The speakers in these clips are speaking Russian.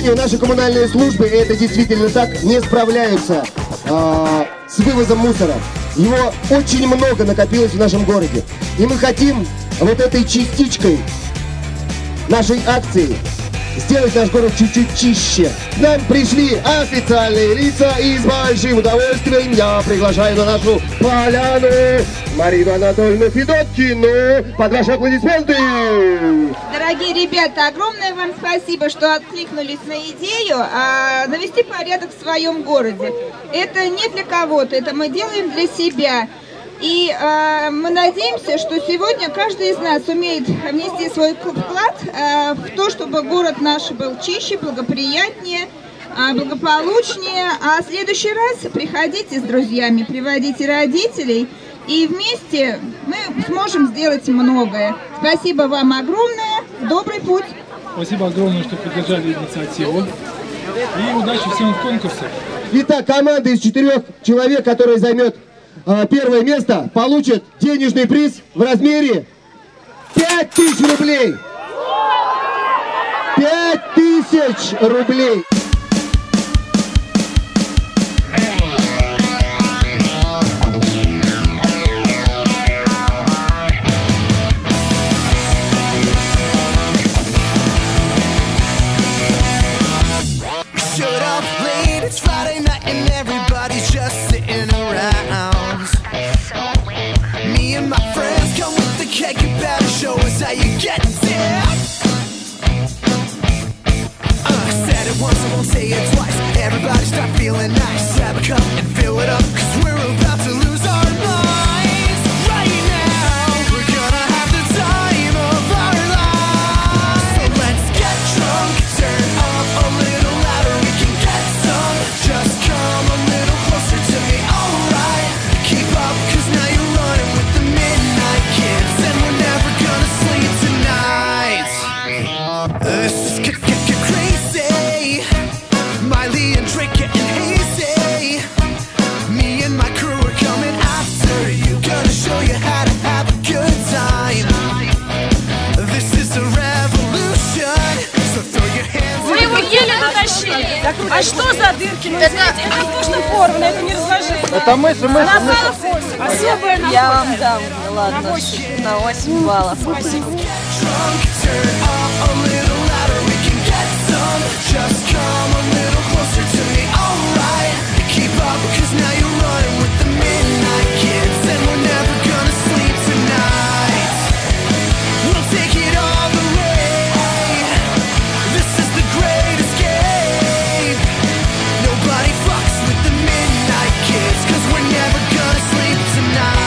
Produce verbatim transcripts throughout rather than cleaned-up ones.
сожалению, наши коммунальные службы, и это действительно так, не справляются э, с вывозом мусора. Его очень много накопилось в нашем городе. И мы хотим вот этой частичкой нашей акции сделать наш город чуть-чуть чище. К нам пришли официальные лица, и с большим удовольствием я приглашаю на нашу поляну Марину Анатольевну Федоткину. Под ваши аплодисменты! Дорогие ребята, огромное вам спасибо, что откликнулись на идею а, навести порядок в своем городе. Это не для кого-то, это мы делаем для себя. И э, мы надеемся, что сегодня каждый из нас умеет внести свой вклад э, в то, чтобы город наш был чище, благоприятнее, э, благополучнее. А в следующий раз приходите с друзьями, приводите родителей, и вместе мы сможем сделать многое. Спасибо вам огромное, добрый путь! Спасибо огромное, что поддержали инициативу. И удачи всем в конкурсе. Итак, команда из четырех человек, которая займет первое место, получит денежный приз в размере пять тысяч рублей. пять тысяч рублей. Say it twice, everybody start feeling nice. Grab a cup and fill it up, cause we're about to lose our minds. Right now, we're gonna have the time of our lives. So let's get drunk, turn up a little louder, we can get some. Just come a little closer to me, alright. Keep up, cause now you're running with the Midnight Kids, and we're never gonna sleep tonight. This is crazy. Miley and Drake getting hazy. Me and my crew are coming after you. Gonna show you how to have a good time. This is a revolution. So throw your hands. Вы его еле дотащили. А что за дырки? Ну, знаете, это воздушная форма, на это не разложить. Это мы же, мы же. Особая находка. Я вам дам, ладно, на восемь баллов. Спасибо. Just come a little closer to me, alright. Keep up, cause now you're running with the Midnight Kids, and we're never gonna sleep tonight. We'll take it all the way. This is the great escape. Nobody fucks with the Midnight Kids, cause we're never gonna sleep tonight.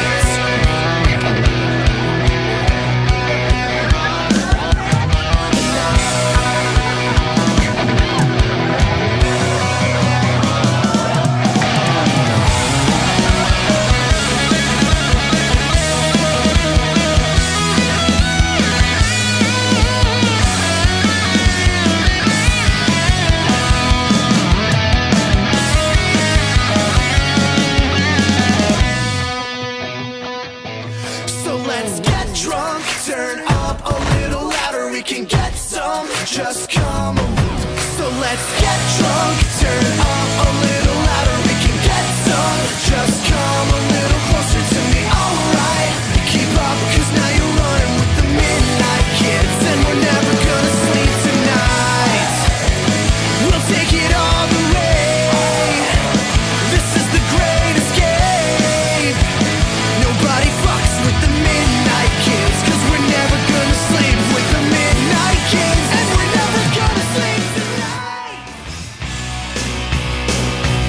Just come on. So let's get drunk, turn up a little louder, we can get some. Just come a little closer to me, alright. Keep up, cause now you're running with the Midnight Kids, and we're never gonna sleep tonight. We'll take it all the way. This is the great escape. Nobody fucks with the Midnight Kids, cause we're never gonna sleep with the Midnight Kids.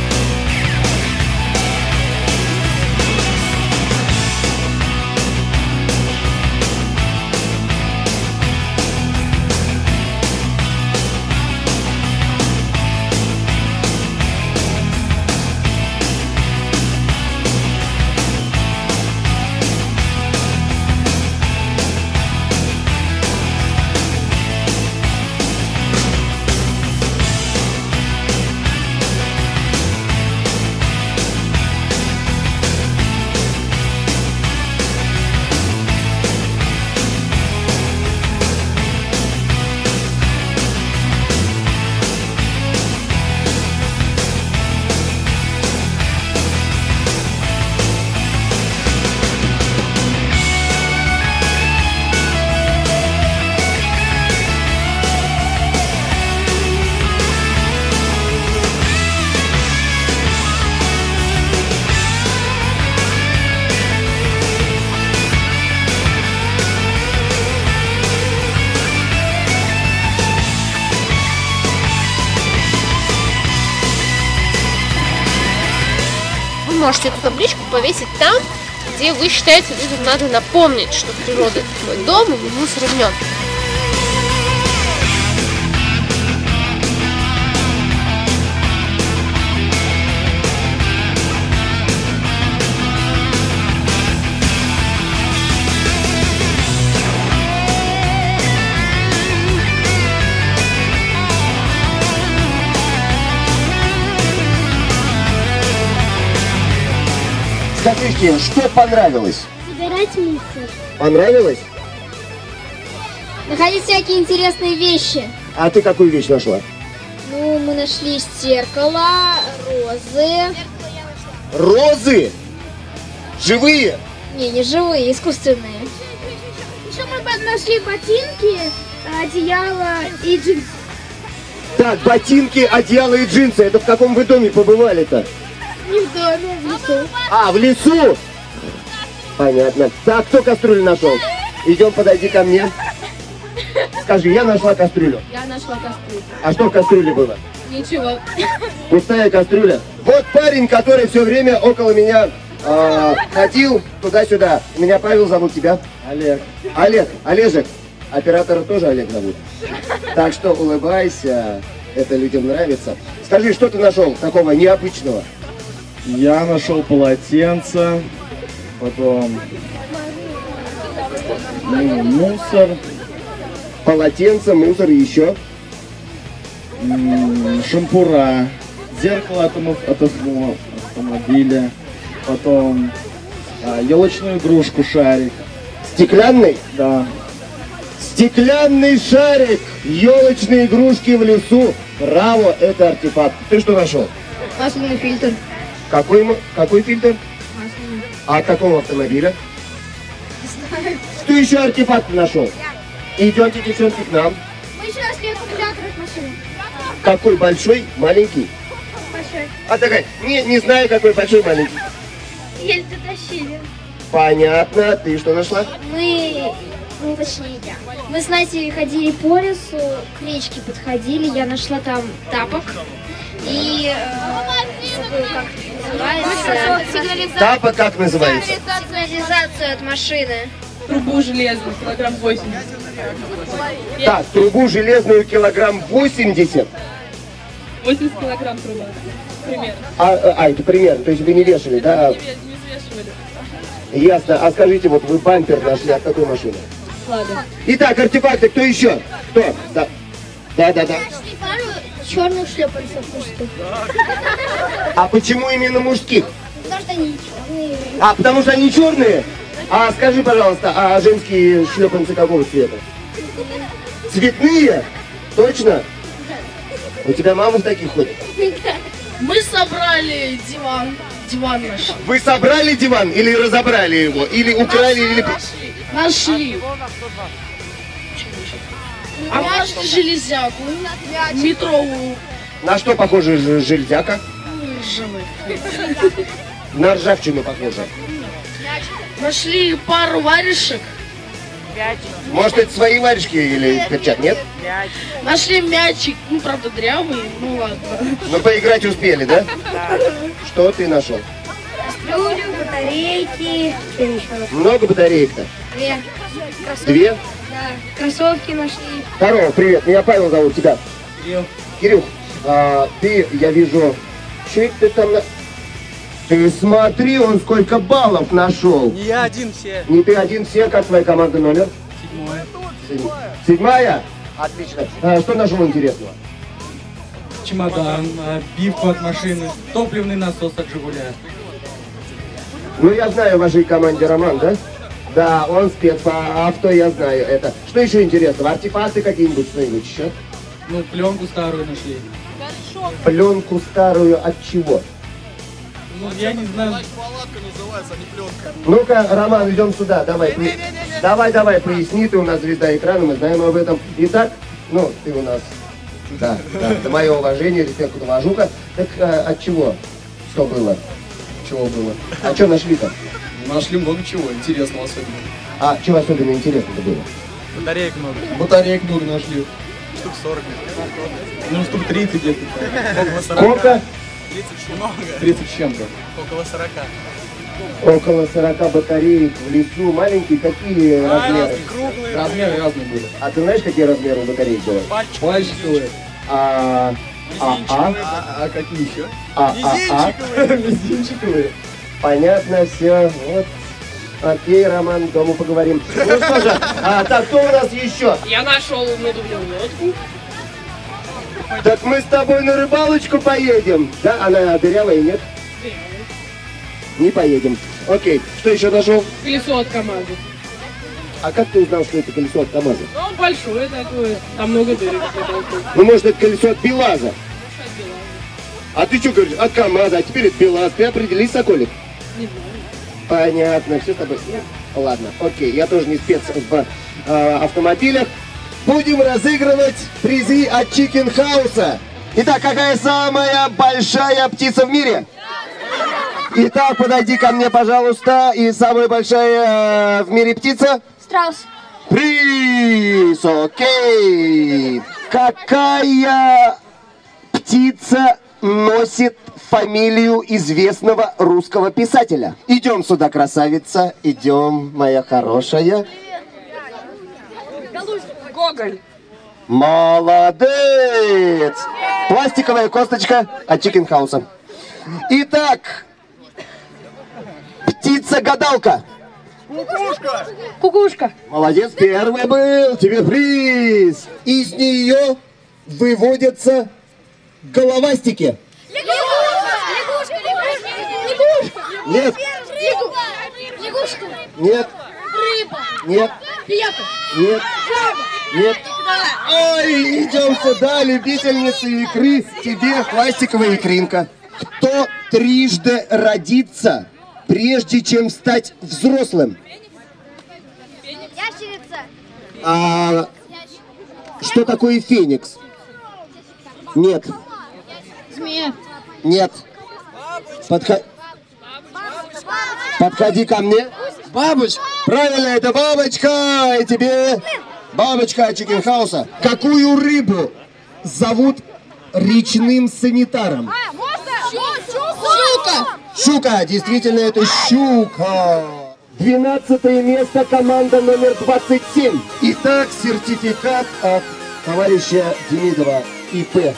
можете эту табличку повесить там, где вы считаете, людям надо напомнить, что природа — это твой дом, и мусор в нем. Скажите, что понравилось? Собирать мусор. Понравилось? Находить всякие интересные вещи. А ты какую вещь нашла? Ну, мы нашли зеркало, розы. Розы? Живые? Не, не живые, искусственные. Еще мы нашли ботинки, одеяло и джинсы. Так, ботинки, одеяло и джинсы. Это в каком вы доме побывали-то? Не в доме, в лесу. А, в лесу? Понятно. Так, кто кастрюлю нашел? Идем, подойди ко мне. Скажи, я нашла кастрюлю. Я нашла кастрюлю. А что в кастрюле было? Ничего. Пустая кастрюля. Вот парень, который все время около меня э, ходил туда-сюда. Меня Павел зовут, тебя? Олег. Олег, Олежек. Оператора тоже Олег зовут. Так что улыбайся, это людям нравится. Скажи, что ты нашел такого необычного? Я нашел полотенце, потом ну, мусор. Полотенце, мусор и еще? Шампура, зеркало от, от автомобиля, потом а, елочную игрушку, шарик. Стеклянный? Да. Стеклянный шарик, елочные игрушки в лесу. Браво, это артефакт. Ты что нашел? Масляный фильтр. Какой, какой фильтр? Масляный. А от какого автомобиля? Не знаю. Что еще артефакт нашел? Идемте, девчонки, к нам. Мы еще нашли аккумулятор от машины. Какой большой, маленький? Большой. А такая, не, не знаю, какой большой, маленький. Еле дотащили. Понятно. Ты что нашла? Мы, ну точнее я. Мы с Настей ходили по лесу, к речке подходили, я нашла там тапок. И, э, забыла, как называется. Тапок как называется? Сигнализацию от машины. Трубу железную, килограмм восемьдесят. Так, трубу железную килограмм восемьдесят. восемьдесят килограмм труба. Примерно. А, а, а, это примерно, то есть вы не вешали, да? Не, не взвешивали. Ясно. А скажите, вот вы бампер нашли от какой машины? Ладно. Итак, артефакты, кто еще? Кто? Да. Да, да, да. Нашли пару черных шлепанцев мужских. А почему именно мужских? Потому что они черные. А, потому что они черные? А скажи, пожалуйста, а женские шлепанцы какого цвета? Цветные? Точно? У тебя мама в таких ходит? Мы собрали диван. Диван наш. Вы собрали диван или разобрали его? Или украли, или... Нашли. А нашли железяку. Метровую. На что похожа ж- железяка? Ржавый. На ржавчину похожа. Нашли пару варежек. Может, это свои варежки или перчат, нет? Нашли мячик. Ну, правда, дрявый. Ну, ладно. Ну, поиграть успели, да? Что ты нашел? Кастрюлю, батарейки. Что еще? Много батареек-то? Две. Кроссовки. Две? Да. Кроссовки нашли. Здорово, привет, меня Павел зовут, тебя? Кирилл. Кирюх, а, ты, я вижу, что это ты там... На... Ты смотри, он сколько баллов нашел. Не я один, все. Не ты один, все, как твоя команда номер? Седьмое. Седьмая. Седьмая? Отлично. А, что нашел интересного? Чемодан, обивку от машины, топливный насос от «Жигуля». Ну, я знаю в вашей команде Роман, да? Да, он спец по авто, я знаю это. Что еще интересного? Артефакты какие-нибудь, что-нибудь еще? Ну, пленку старую нашли. Пленку старую от чего? Ну, я не знаю. Палатка называется, а не пленка. Ну-ка, Роман, идем сюда, давай. По... Давай, давай, поясни, ты у нас звезда экрана, мы знаем об этом. Итак, ну, ты у нас, да, да, это мое уважение, респект, уважуха. Так а, от чего? Что было? Чего было? А что нашли-то? Нашли много чего интересного особенно. А что особенно интересного было? Батареек много. Батареек много нашли. Штук сорок. Ну, штук тридцать где-то. Сколько? тридцать тридцать с чем-то. Около сорока. Около сорока батареек в лесу. Маленькие какие А, размеры? круглые. Размеры разные были. А ты знаешь, какие размеры у батареек было? Пальчиковые. А, а, а, А, а какие еще? а, а, а. Мизинчиковые. Понятно, все. Вот. Окей, Роман, дома поговорим. Ну что же, а, так, кто у нас еще? Я нашел надувную лодку. Так мы с тобой на рыбалочку поедем. Да, она дырявая, нет? Не поедем. Окей, что еще нашел? Колесо от КамАЗа. А как ты узнал, что это колесо от КамАЗа? Ну, он большое такое, там много дырок. Ну, может, это колесо от БелАЗа? А ты что говоришь? От КамАЗа, а теперь это БелАЗ. Ты определись, Соколик? Не знаю. Понятно, все с тобой. Ладно, окей, я тоже не спец в э, автомобилях. Будем разыгрывать призы от Chicken House. Итак, какая самая большая птица в мире? Итак, подойди ко мне, пожалуйста. И самая большая э, в мире птица? Страус. Приз, окей. Какая птица носит фамилию известного русского писателя? Идем сюда, красавица. Идем, моя хорошая. Гоголь. Молодец! Пластиковая косточка от Chicken House. Итак, птица-гадалка. Кукушка! Кукушка. Молодец, первый был. Тебе приз. Из нее выводятся головастики. Лягушка, лягушка, Нет, лягушка, нет, рыба, нет, пиявка, нет, нет. Ой, идем сюда, любительница икры. Тебе пластиковая икринка. Кто трижды родится, прежде чем стать взрослым? ящерица, А что такое феникс? Нет, змея, нет. Подхо- Подходи ко мне. Бабочка. Правильно, это бабочка. И тебе бабочка от Chicken House. Какую рыбу зовут речным санитаром? щука, Щука. Действительно, это щука. Двенадцатое место, команда номер двадцать семь. Итак, сертификат от товарища Демидова И П.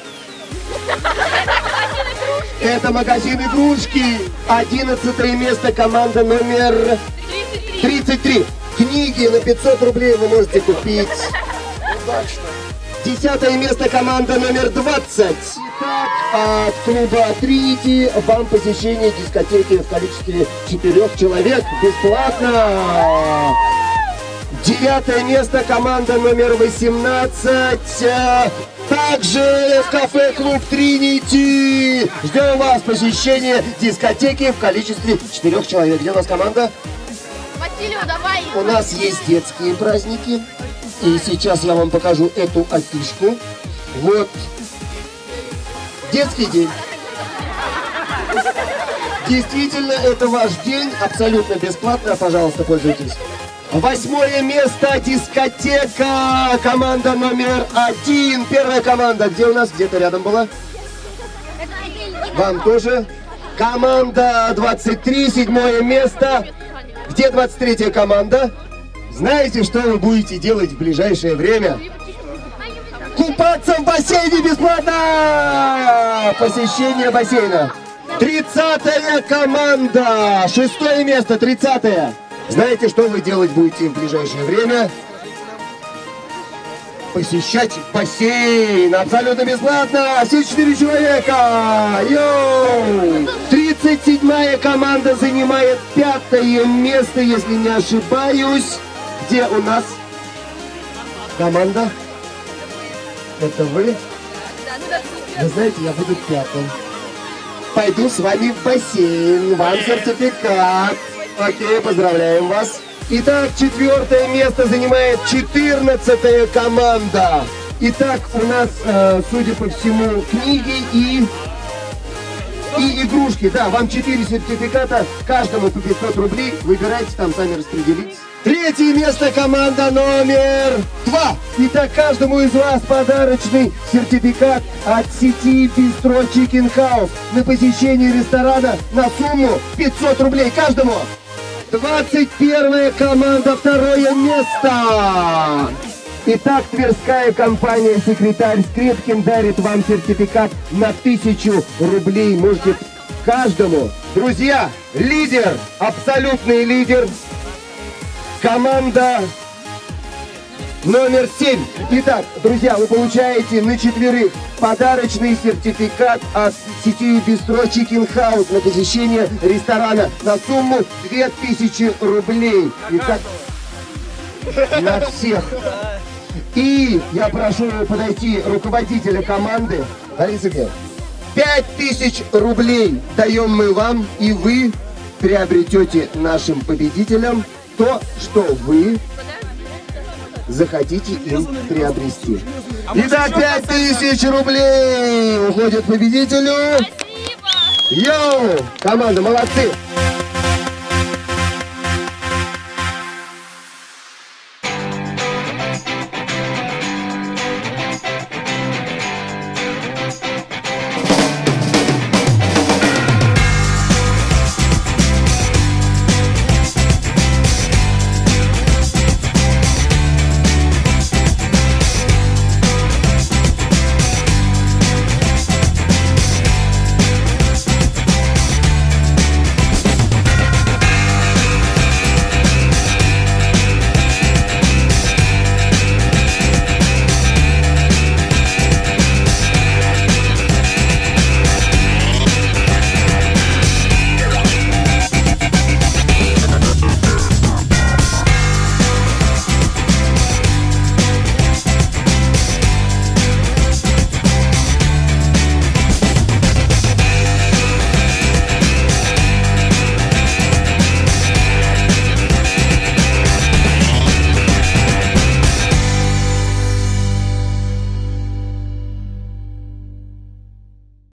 Это магазин игрушки. Одиннадцатое место, команда номер тридцать три. Книги на пятьсот рублей вы можете купить. Удачно. Десятое место, команда номер двадцать. Итак, от клуба Тринити вам посещение дискотеки в количестве четырех человек бесплатно. Девятое место, команда номер восемнадцать. Также в кафе «Клуб Тринити». Ждем вас посещение дискотеки в количестве четырех человек. Где у нас команда? Василию, давай. У нас есть детские праздники. И сейчас я вам покажу эту афишку. Вот. Детский день. Действительно, это ваш день. Абсолютно бесплатно. Пожалуйста, пользуйтесь. Восьмое место, дискотека, команда номер один, первая команда, где у нас, где-то рядом была? Вам тоже? Команда двадцать три, седьмое место, где двадцать третья команда? Знаете, что вы будете делать в ближайшее время? Купаться в бассейне бесплатно! Посещение бассейна. тридцатая команда, шестое место, тридцатая. Знаете, что вы делать будете в ближайшее время? Посещать бассейн абсолютно бесплатно. Все четыре человека. Йоу! тридцать седьмая команда занимает пятое место, если не ошибаюсь. Где у нас команда? Это вы? Вы знаете, я буду пятым. Пойду с вами в бассейн. Вам сертификат. Окей, поздравляем вас. Итак, четвертое место занимает четырнадцатая команда. Итак, у нас, э, судя по всему, книги и, и игрушки. Да, вам четыре сертификата, каждому по пятьсот рублей. Выбирайте, там сами распределитесь. Третье место команда номер два. Итак, каждому из вас подарочный сертификат от сети Бистро Chicken House на посещение ресторана на сумму пятьсот рублей каждому. двадцать первая команда, второе место. Итак, тверская компания «Секретарь Скрепкин» дарит вам сертификат на тысячу рублей. Можете каждому. Друзья, лидер, абсолютный лидер. Команда номер семь. Итак, друзья, вы получаете на четверых подарочный сертификат от сети Бистро Chicken House на посещение ресторана на сумму две тысячи рублей. Итак, на всех. И я прошу подойти руководителя команды. Лариса Георгиевна, пять тысяч рублей даем мы вам, и вы приобретете нашим победителям то, что вы захотите им приобрести. Итак, пять тысяч рублей уходит победителю. Йоу! Команда, молодцы!